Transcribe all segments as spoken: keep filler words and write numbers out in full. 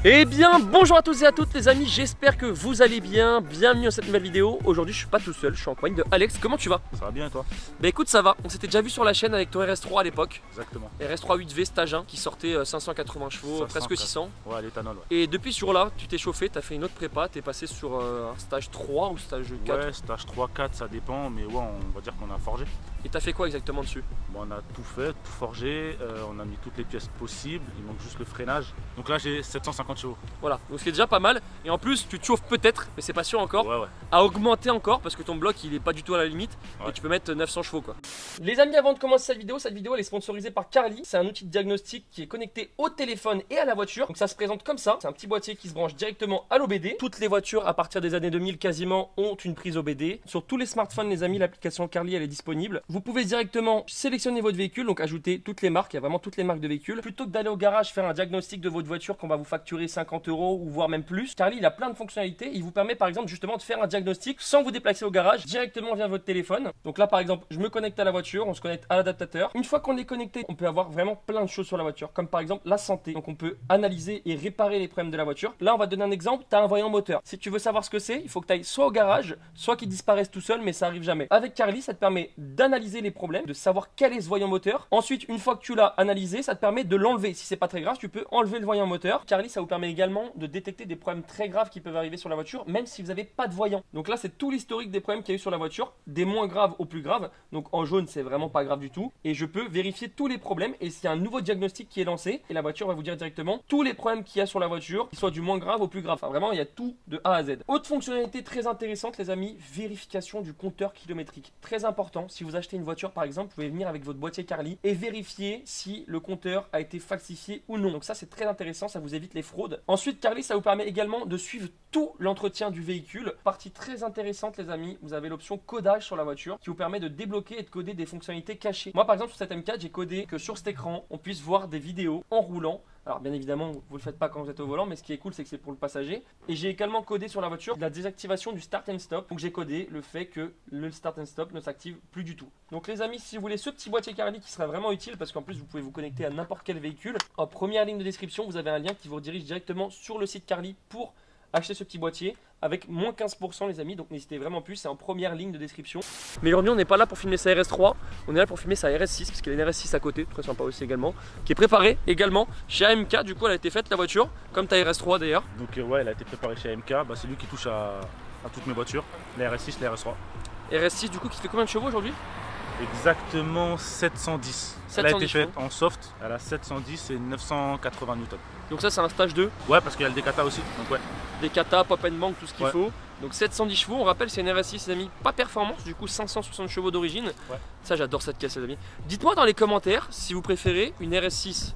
Eh bien bonjour à tous et à toutes les amis, j'espère que vous allez bien, bienvenue dans cette nouvelle vidéo. Aujourd'hui je suis pas tout seul, je suis en compagnie de Alex. Comment tu vas? Ça va bien et toi? Bah écoute, ça va, on s'était déjà vu sur la chaîne avec ton R S trois à l'époque. Exactement. R S trois huit V stage un qui sortait cinq cent quatre-vingts chevaux, cinq cents, presque six cents. Ouais, l'éthanol, ouais. Et depuis ce jour là, tu t'es chauffé, tu as fait une autre prépa, tu es passé sur euh, un stage trois ou stage quatre? Ouais, stage trois, quatre, ça dépend, mais ouais, on va dire qu'on a forgé. Et tu as fait quoi exactement dessus? Bon, on a tout fait, tout forgé, euh, on a mis toutes les pièces possibles, il manque juste le freinage. Donc là j'ai sept cent cinquante chevaux. Voilà, donc ce qui est déjà pas mal. Et en plus tu te chauffes peut-être, mais c'est pas sûr encore, Ouais, ouais. à augmenter encore parce que ton bloc il est pas du tout à la limite. Ouais. Et tu peux mettre neuf cents chevaux quoi. Les amis, avant de commencer cette vidéo, cette vidéo elle est sponsorisée par Carly. C'est un outil de diagnostic qui est connecté au téléphone et à la voiture. Donc ça se présente comme ça, c'est un petit boîtier qui se branche directement à l'O B D. Toutes les voitures à partir des années deux mille quasiment ont une prise O B D. Sur tous les smartphones les amis, l'application Carly elle est disponible. Vous pouvez directement sélectionner votre véhicule, donc ajouter toutes les marques, il y a vraiment toutes les marques de véhicules. Plutôt que d'aller au garage faire un diagnostic de votre voiture qu'on va vous facturer cinquante euros ou voire même plus, Carly il a plein de fonctionnalités. Il vous permet par exemple justement de faire un diagnostic sans vous déplacer au garage, directement via votre téléphone. Donc là par exemple, je me connecte à la voiture, on se connecte à l'adaptateur. Une fois qu'on est connecté, on peut avoir vraiment plein de choses sur la voiture, comme par exemple la santé. Donc on peut analyser et réparer les problèmes de la voiture. Là on va te donner un exemple, tu as un voyant moteur. Si tu veux savoir ce que c'est, il faut que tu ailles soit au garage, soit qu'il disparaisse tout seul, mais ça arrive jamais. Avec Carly, ça te permet d'analyser les problèmes, de savoir quel est ce voyant moteur. Ensuite, une fois que tu l'as analysé, ça te permet de l'enlever. Si c'est pas très grave, tu peux enlever le voyant moteur. Carly, ça vous permet également de détecter des problèmes très graves qui peuvent arriver sur la voiture, même si vous n'avez pas de voyant. Donc là, c'est tout l'historique des problèmes qu'il y a eu sur la voiture, des moins graves aux plus graves. Donc en jaune, c'est vraiment pas grave du tout. Et je peux vérifier tous les problèmes. Et s'il y a un nouveau diagnostic qui est lancé, et la voiture va vous dire directement tous les problèmes qu'il y a sur la voiture, qu'ils soient du moins grave au plus grave. Enfin, vraiment, il y a tout de A à Z. Autre fonctionnalité très intéressante, les amis, vérification du compteur kilométrique. Très important. Si vous achetez une voiture, par exemple, vous pouvez venir avec votre boîtier Carly et vérifier si le compteur a été falsifié ou non. Donc ça c'est très intéressant, ça vous évite les fraudes. Ensuite Carly, ça vous permet également de suivre tout l'entretien du véhicule. Partie très intéressante les amis, vous avez l'option codage sur la voiture qui vous permet de débloquer et de coder des fonctionnalités cachées. Moi par exemple sur cette M quatre, j'ai codé que sur cet écran on puisse voir des vidéos en roulant. Alors bien évidemment vous le faites pas quand vous êtes au volant, mais ce qui est cool c'est que c'est pour le passager. Et j'ai également codé sur la voiture la désactivation du start and stop. Donc j'ai codé le fait que le start and stop ne s'active plus du tout. Donc les amis, si vous voulez ce petit boîtier Carly qui sera vraiment utile, parce qu'en plus vous pouvez vous connecter à n'importe quel véhicule, en première ligne de description vous avez un lien qui vous redirige directement sur le site Carly pour acheter ce petit boîtier avec moins quinze pour cent les amis, donc n'hésitez vraiment plus, c'est en première ligne de description. Mais aujourd'hui on n'est pas là pour filmer sa R S trois, on est là pour filmer sa R S six, parce qu'il y a une R S six à côté, très sympa aussi également, qui est préparée également chez A M K. Du coup elle a été faite la voiture, comme ta R S trois d'ailleurs. Donc euh, ouais, elle a été préparée chez A M K, bah, c'est lui qui touche à, à toutes mes voitures, la R S six, la R S trois. R S six du coup qui fait combien de chevaux aujourd'hui? Exactement sept cent dix. Elle a été faite en soft, elle a sept cent dix et neuf cent quatre-vingts newtons. Donc ça c'est un stage deux. Ouais, parce qu'il y a le D K T A aussi, donc ouais. Des kata, pop and bank, tout ce qu'il ouais. faut. Donc sept cent dix chevaux, on rappelle c'est une R S six les amis, pas performance, du coup cinq cent soixante chevaux d'origine. Ouais. Ça j'adore cette caisse les amis. Dites-moi dans les commentaires si vous préférez une R S six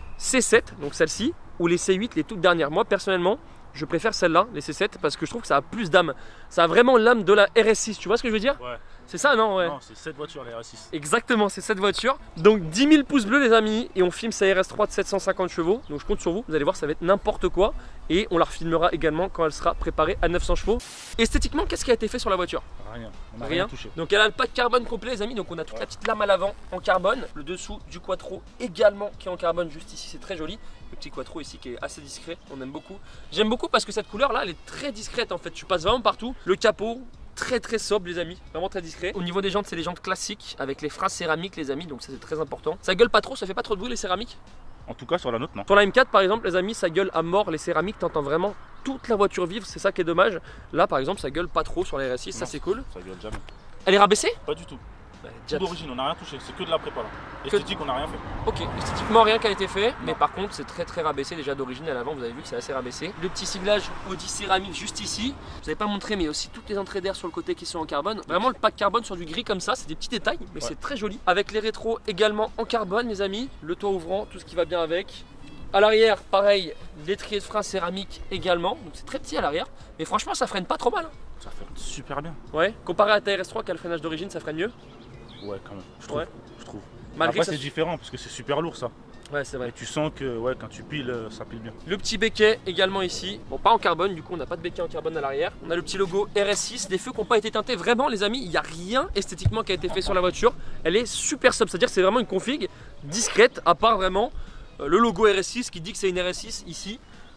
C sept, donc celle-ci, ou les C huit, les toutes dernières. Moi personnellement, je préfère celle-là, les C sept, parce que je trouve que ça a plus d'âme. Ça a vraiment l'âme de la R S six, tu vois ce que je veux dire? Ouais. C'est ça, non? Ouais. Non, c'est cette voiture, la R S six. Exactement, c'est cette voiture. Donc dix mille pouces bleus les amis, et on filme sa R S trois de sept cent cinquante chevaux. Donc je compte sur vous, vous allez voir, ça va être n'importe quoi. Et on la refilmera également quand elle sera préparée à neuf cents chevaux. Esthétiquement, qu'est-ce qui a été fait sur la voiture? Rien, on n'a rien. rien touché. Donc elle a le pack carbone complet les amis, donc on a toute ouais. la petite lame à l'avant en carbone. Le dessous du quattro également qui est en carbone juste ici, c'est très joli. Le petit quattro ici qui est assez discret, on aime beaucoup. J'aime beaucoup parce que cette couleur là, elle est très discrète en fait, tu passes vraiment partout. Le capot, très très sobre les amis, vraiment très discret. Au niveau des jantes, c'est les jantes classiques avec les freins céramiques les amis, donc ça c'est très important. Ça gueule pas trop, ça fait pas trop de bruit les céramiques? En tout cas sur la nôtre non. Sur la M quatre par exemple les amis, ça gueule à mort les céramiques, t'entends vraiment toute la voiture vivre, c'est ça qui est dommage. Là par exemple ça gueule pas trop sur la R S six, non, ça c'est cool. Ça gueule jamais. Elle est rabaissée? Pas du tout. Bah, tout d'origine, on n'a rien touché, c'est que de la prépa là. Esthétique, que... on n'a rien fait. Ok, esthétiquement rien qui a été fait, non. Mais par contre c'est très très rabaissé déjà d'origine à l'avant, vous avez vu que c'est assez rabaissé. Le petit siglage Audi céramique juste ici, je vous avais pas montré mais aussi toutes les entrées d'air sur le côté qui sont en carbone. Vraiment le pack carbone sur du gris comme ça, c'est des petits détails mais ouais. c'est très joli. Avec les rétros également en carbone les amis, le toit ouvrant, tout ce qui va bien avec. À l'arrière, pareil, l'étrier de frein céramique également, donc c'est très petit à l'arrière, mais franchement ça freine pas trop mal. Hein. Ça freine super bien. Ouais, comparé à ta R S trois qui a le freinage d'origine, ça freine mieux? Ouais, quand même, je trouve. Ouais. Je trouve. Malgré Après c'est différent parce que c'est super lourd ça. Ouais, c'est vrai. Et tu sens que ouais, quand tu piles, ça pile bien. Le petit béquet également ici. Bon, pas en carbone, du coup, on n'a pas de béquet en carbone à l'arrière. On a le petit logo R S six, des feux qui n'ont pas été teintés. Vraiment, les amis, il n'y a rien esthétiquement qui a été fait sur la voiture. Elle est super sobre, c'est-à-dire que c'est vraiment une config discrète, à part vraiment le logo R S six qui dit que c'est une R S six ici.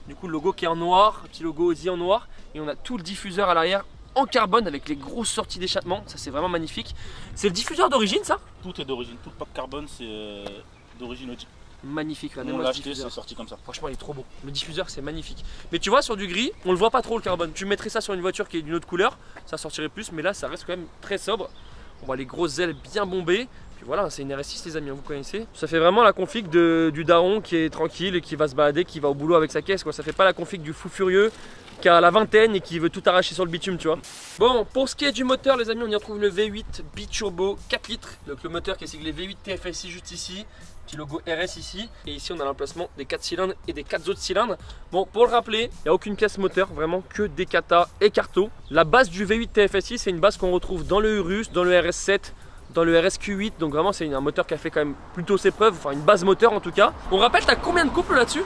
Du coup le logo qui est en noir, un petit logo Audi en noir. Et on a tout le diffuseur à l'arrière en carbone avec les grosses sorties d'échappement. Ça c'est vraiment magnifique. C'est le diffuseur d'origine ça? Tout est d'origine, tout le pack carbone c'est euh, d'origine Audi. Magnifique, on l'a acheté, c'est sorti comme ça. Franchement il est trop beau, le diffuseur c'est magnifique. Mais tu vois sur du gris, on le voit pas trop le carbone. Tu mettrais ça sur une voiture qui est d'une autre couleur, ça sortirait plus, mais là ça reste quand même très sobre. On voit les grosses ailes bien bombées. Puis voilà, c'est une R S six les amis, vous connaissez. Ça fait vraiment la config de, du daron qui est tranquille et qui va se balader, qui va au boulot avec sa caisse quoi. Ça fait pas la config du fou furieux qui a la vingtaine et qui veut tout arracher sur le bitume, tu vois. Bon, pour ce qui est du moteur les amis, on y retrouve le V huit biturbo quatre litres. Donc le moteur qui est siglé V huit T F S I juste ici. Petit logo R S ici. Et ici on a l'emplacement des quatre cylindres et des quatre autres cylindres. Bon, pour le rappeler, il n'y a aucune pièce moteur, vraiment que des kata et carto. La base du V huit T F S I, c'est une base qu'on retrouve dans le Urus, dans le R S sept, dans le R S Q huit. Donc vraiment c'est un moteur qui a fait quand même plutôt ses preuves, enfin une base moteur en tout cas. On rappelle, t'as combien de couples là-dessus?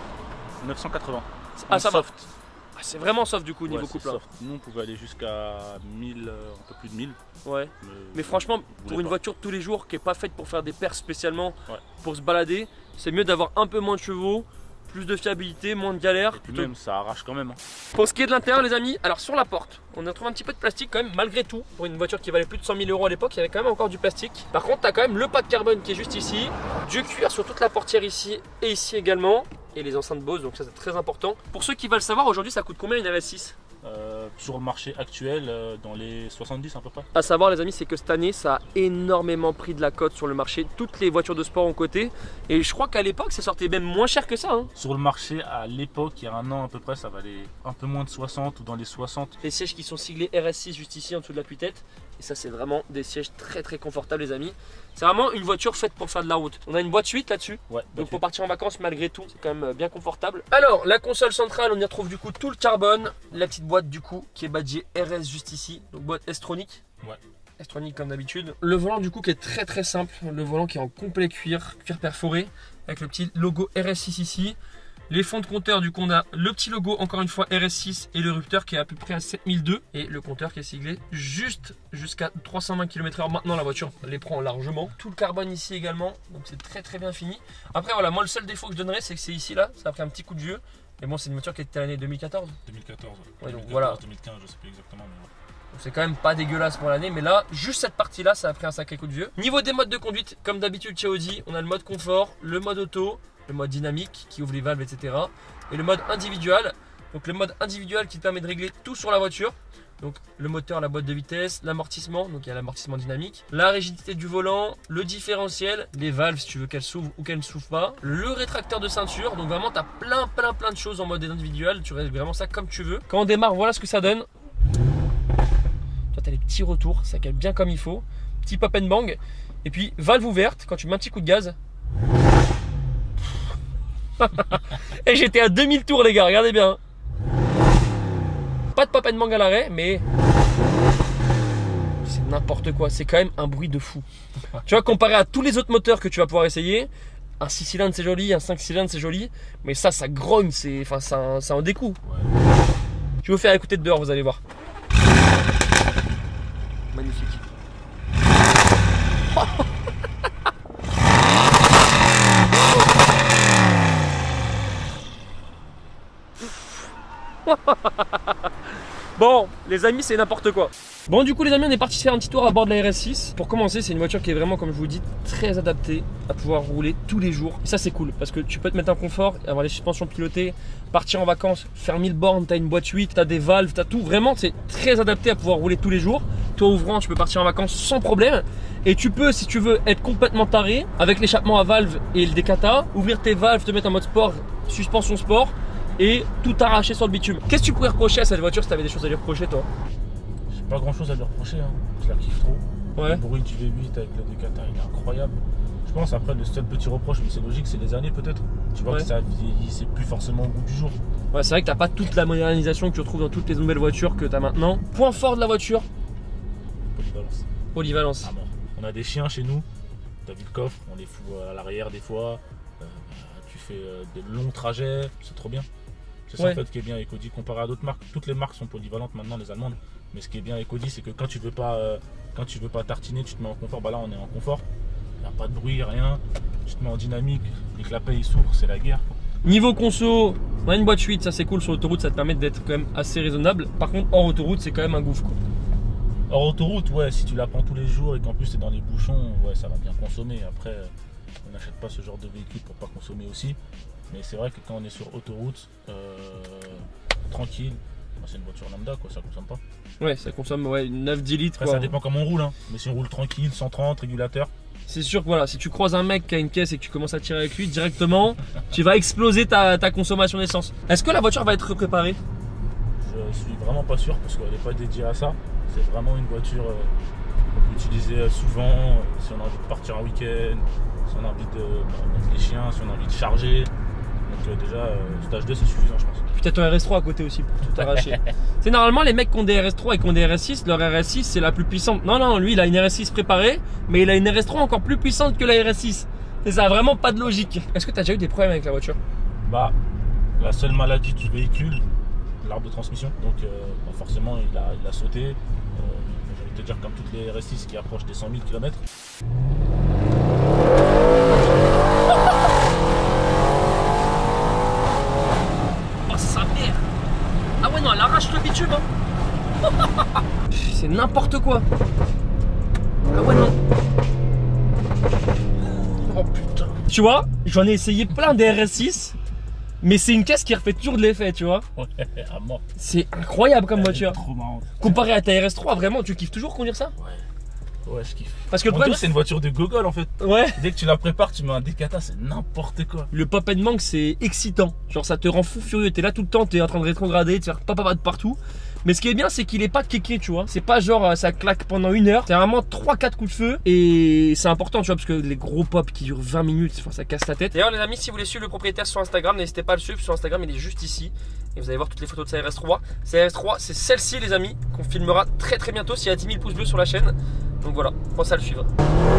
neuf cent quatre-vingts. Ah ça soft. Ah, c'est vraiment soft du coup niveau ouais, couple. Hein. Nous on pouvait aller jusqu'à mille, euh, un peu plus de mille. Ouais. Mais, mais franchement, pour une pas. voiture de tous les jours qui n'est pas faite pour faire des perfs spécialement, ouais. pour se balader, c'est mieux d'avoir un peu moins de chevaux, plus de fiabilité, moins de galère. Et puis même ça arrache quand même. Hein. Pour ce qui est de l'intérieur les amis, alors sur la porte, on a trouvé un petit peu de plastique quand même malgré tout. Pour une voiture qui valait plus de cent mille euros à l'époque, il y avait quand même encore du plastique. Par contre, tu as quand même le pack carbone qui est juste ici, du cuir sur toute la portière ici et ici également. Et les enceintes Bose, donc ça c'est très important. Pour ceux qui veulent savoir, aujourd'hui ça coûte combien une R S six? euh, Sur le marché actuel, euh, dans les soixante-dix à peu près. À savoir les amis, c'est que cette année ça a énormément pris de la cote sur le marché. Toutes les voitures de sport ont coté. Et je crois qu'à l'époque ça sortait même moins cher que ça. Hein. Sur le marché à l'époque, il y a un an à peu près, ça valait un peu moins de soixante ou dans les soixante. Les sièges qui sont siglés R S six juste ici en dessous de l'appui-tête. Et ça c'est vraiment des sièges très très confortables les amis. C'est vraiment une voiture faite pour faire de la route. On a une boîte huit là-dessus. Ouais, donc pour partir en vacances malgré tout, c'est quand même bien confortable. Alors la console centrale, on y retrouve du coup tout le carbone. La petite boîte du coup qui est badgée R S juste ici. Donc boîte S-Tronic. Ouais. S-Tronic comme d'habitude. Le volant du coup qui est très très simple. Le volant qui est en complet cuir, cuir perforé. Avec le petit logo R S six ici. Les fonds de compteur du coup on a le petit logo encore une fois R S six et le rupteur qui est à peu près à sept mille deux et le compteur qui est siglé juste jusqu'à trois cent vingt kilomètres heure. Maintenant la voiture les prend largement. Tout le carbone ici également, donc c'est très très bien fini. Après voilà, moi le seul défaut que je donnerais c'est que c'est ici là, ça a pris un petit coup de vieux. Mais bon c'est une voiture qui était à l'année deux mille quatorze. deux mille quatorze, ouais, donc deux mille quatorze, voilà. deux mille quinze, je sais plus exactement mais ouais. C'est quand même pas dégueulasse pour l'année, mais là, juste cette partie-là, ça a pris un sacré coup de vieux. Niveau des modes de conduite, comme d'habitude chez Audi, on a le mode confort, le mode auto, le mode dynamique qui ouvre les valves, et cetera. Et le mode individuel. Donc le mode individuel qui te permet de régler tout sur la voiture. Donc le moteur, la boîte de vitesse, l'amortissement, donc il y a l'amortissement dynamique, la rigidité du volant, le différentiel, les valves si tu veux qu'elles s'ouvrent ou qu'elles ne s'ouvrent pas, le rétracteur de ceinture. Donc vraiment, tu as plein, plein, plein de choses en mode individuel. Tu règles vraiment ça comme tu veux. Quand on démarre, voilà ce que ça donne. Tu as les petits retours, ça cale bien comme il faut. Petit pop and bang. Et puis valve ouverte, quand tu mets un petit coup de gaz. Et j'étais à deux mille tours les gars, regardez bien. Pas de pop and bang à l'arrêt, mais c'est n'importe quoi. C'est quand même un bruit de fou. Tu vois, comparé à tous les autres moteurs que tu vas pouvoir essayer, un six cylindres c'est joli, un cinq cylindres c'est joli, mais ça, ça grogne, c'est enfin, ça, ça en découle. Ouais. Je vais vous faire écouter de dehors, vous allez voir. Magnifique. Bon, les amis, c'est n'importe quoi. Bon, du coup, les amis, on est parti faire un petit tour à bord de la R S six. Pour commencer, c'est une voiture qui est vraiment, comme je vous dis, très adaptée à pouvoir rouler tous les jours. Et ça, c'est cool parce que tu peux te mettre en confort, avoir les suspensions pilotées, partir en vacances, faire mille bornes. T'as une boîte huit, t'as des valves, t'as tout. Vraiment, c'est très adapté à pouvoir rouler tous les jours. Toi, ouvrant, tu peux partir en vacances sans problème. Et tu peux, si tu veux, être complètement taré avec l'échappement à valve et le décata, ouvrir tes valves, te mettre en mode sport, suspension sport. Et tout arracher sur le bitume. Qu'est-ce que tu pourrais reprocher à cette voiture si tu avais des choses à lui reprocher toi? J'ai pas grand chose à lui reprocher, hein. Je la kiffe trop. Ouais. Le bruit du V huit avec le décata il est incroyable. Je pense après le seul petit reproche, mais c'est logique, c'est les années peut-être. Tu vois ouais. que ça vieillit, c'est plus forcément au goût du jour. Ouais, c'est vrai que t'as pas toute la modernisation que tu retrouves dans toutes les nouvelles voitures que tu as maintenant. Point fort de la voiture? Polyvalence. Polyvalence. Ah bon. On a des chiens chez nous, t'as vu le coffre, on les fout à l'arrière des fois. Euh, tu fais euh, des longs trajets, c'est trop bien. C'est ça ouais. en fait qui est bien avec Audi comparé à d'autres marques. Toutes les marques sont polyvalentes maintenant, les allemandes. Mais ce qui est bien avec Audi, c'est que quand tu veux pas, euh, quand tu veux pas tartiner, tu te mets en confort. Bah là, on est en confort. Il n'y a pas de bruit, rien. Tu te mets en dynamique. Les clapets ils s'ouvrent, c'est la guerre. Niveau conso, On a une boîte huit, ça c'est cool sur l'autoroute, ça te permet d'être quand même assez raisonnable. Par contre, hors autoroute, c'est quand même un gouffre quoi. Hors autoroute, ouais, si tu la prends tous les jours et qu'en plus t'es dans les bouchons, ouais, ça va bien consommer. Après, on n'achète pas ce genre de véhicule pour pas consommer aussi. Mais c'est vrai que quand on est sur autoroute, euh, tranquille, c'est une voiture lambda quoi, ça consomme pas. Ouais, ça consomme ouais, neuf dix litres. Après, quoi. Ça dépend comment on roule, hein. Mais si on roule tranquille, cent trente, régulateur. C'est sûr que voilà, si tu croises un mec qui a une caisse et que tu commences à tirer avec lui, directement, tu vas exploser ta, ta consommation d'essence. Est-ce que la voiture va être préparée? Je suis vraiment pas sûr parce qu'elle n'est pas dédiée à ça. C'est vraiment une voiture euh, qu'on peut utiliser souvent euh, si on a envie de partir un week-end, si on a envie de bah, mettre les chiens, si on a envie de charger. Donc euh, déjà, euh, stage deux c'est suffisant je pense. Peut-être un R S trois à côté aussi pour tout arracher. C'est normalement les mecs qui ont des R S trois et qui ont des R S six, leur R S six c'est la plus puissante. Non, non, lui il a une R S six préparée, mais il a une R S trois encore plus puissante que la R S six. Et ça a vraiment pas de logique. Est-ce que tu as déjà eu des problèmes avec la voiture? Bah, la seule maladie du véhicule, l'arbre de transmission. Donc euh, bah forcément il a, il a sauté. Euh, je vais te dire comme toutes les R S six qui approchent des cent mille kilomètres. Ah ouais non, elle arrache le bitume hein. C'est n'importe quoi. Ah ouais non. Oh putain. Tu vois, j'en ai essayé plein des R S six, mais c'est une caisse qui refait toujours de l'effet, tu vois. Ouais, à mort. C'est incroyable comme voiture. Trop marrant. Comparé à ta R S trois, vraiment, tu kiffes toujours conduire ça? Ouais. Ouais, je kiffe. Parce que le problème, c'est une voiture de gogol en fait. Ouais. Dès que tu la prépares, tu mets un décata, c'est n'importe quoi. Le pop and manque, c'est excitant. Genre, ça te rend fou furieux. T'es là tout le temps, t'es en train de rétrograder, de faire papa de partout. Mais ce qui est bien, c'est qu'il est pas kéké, tu vois. C'est pas genre ça claque pendant une heure. C'est vraiment trois quatre coups de feu. Et c'est important, tu vois, parce que les gros pop qui durent vingt minutes, ça casse la tête. D'ailleurs, les amis, si vous voulez suivre le propriétaire sur Instagram, n'hésitez pas à le suivre. Sur Instagram, il est juste ici. Et vous allez voir toutes les photos de sa R S trois. Sa R S trois, c'est celle-ci, les amis, qu'on filmera très très bientôt s'il y a dix mille pouces bleus sur la chaîne. Donc voilà, pensez à le suivre.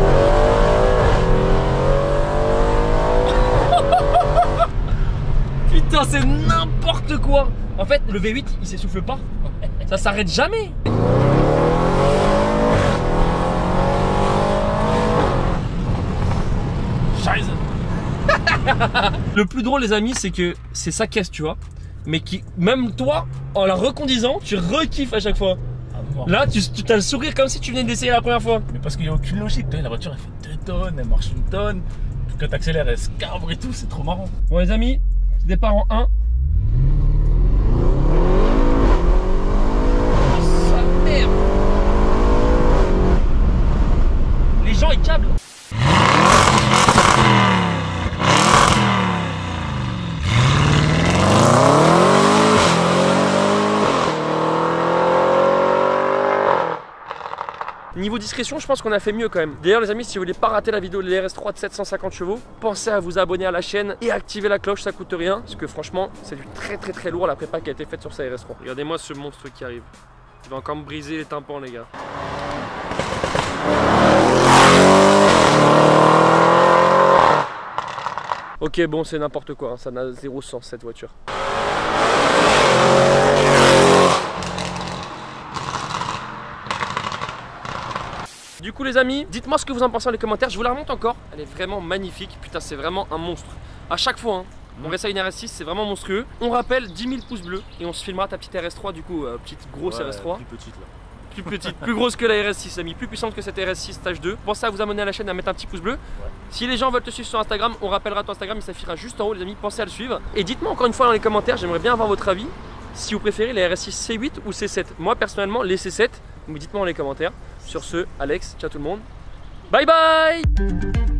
Putain, c'est n'importe quoi. En fait, le V huit, il s'essouffle pas. Ça s'arrête jamais. Scheiße. Le plus drôle, les amis, c'est que c'est sa caisse, tu vois. Mais qui, même toi, en la reconduisant, tu rekiffes à chaque fois. Là, tu, tu as le sourire comme si tu venais d'essayer la première fois. Mais parce qu'il n'y a aucune logique. La voiture, elle fait deux tonnes, elle marche une tonne. Puis quand tu accélères, elle se cabre et tout, c'est trop marrant. Bon, les amis, départ en un. Oh, sa merde. Les gens, ils câblent. Niveau discrétion, je pense qu'on a fait mieux quand même. D'ailleurs les amis, si vous voulez pas rater la vidéo de l'R S trois de sept cent cinquante chevaux, pensez à vous abonner à la chaîne et activer la cloche, ça coûte rien. Parce que franchement, c'est du très très très lourd la prépa qui a été faite sur sa R S trois. Regardez-moi ce monstre qui arrive. Il va encore me briser les tympans les gars. Ok bon, c'est n'importe quoi, hein. Ça n'a zéro sens cette voiture. Du coup les amis, dites-moi ce que vous en pensez dans les commentaires, je vous la remonte encore. Elle est vraiment magnifique, putain c'est vraiment un monstre. À chaque fois, hein, on réessaye une R S six, c'est vraiment monstrueux. On rappelle dix mille pouces bleus et on se filmera ta petite R S trois du coup, euh, petite grosse ouais, R S trois. Plus petite là. Plus petite, plus grosse que la R S six amis, plus puissante que cette R S six stage deux. Pensez à vous abonner à la chaîne et à mettre un petit pouce bleu. Ouais. Si les gens veulent te suivre sur Instagram, on rappellera ton Instagram, il s'affichera juste en haut les amis, pensez à le suivre. Et dites-moi encore une fois dans les commentaires, j'aimerais bien avoir votre avis, si vous préférez les R S six C huit ou C sept. Moi personnellement les C sept, donc dites-moi dans les commentaires. Sur ce, Alex, ciao tout le monde. Bye bye.